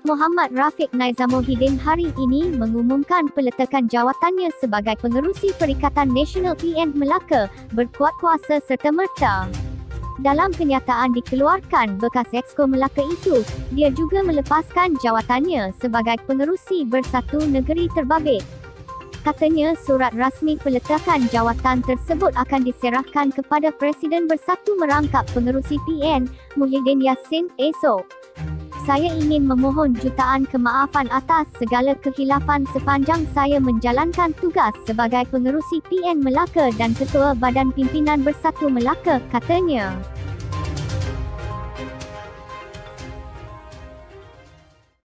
Muhammad Rafiq Naizamuddin hari ini mengumumkan peletakan jawatannya sebagai Pengerusi Perikatan Nasional PN Melaka berkuat kuasa serta-merta. Dalam kenyataan dikeluarkan bekas Exco Melaka itu, dia juga melepaskan jawatannya sebagai Pengerusi Bersatu Negeri Terbabit. Katanya surat rasmi peletakan jawatan tersebut akan diserahkan kepada Presiden Bersatu Merangkap Pengerusi PN, Muhyiddin Yassin, esok. Saya ingin memohon jutaan kemaafan atas segala kehilafan sepanjang saya menjalankan tugas sebagai Pengerusi PN Melaka dan Ketua Badan Pimpinan Bersatu Melaka, katanya.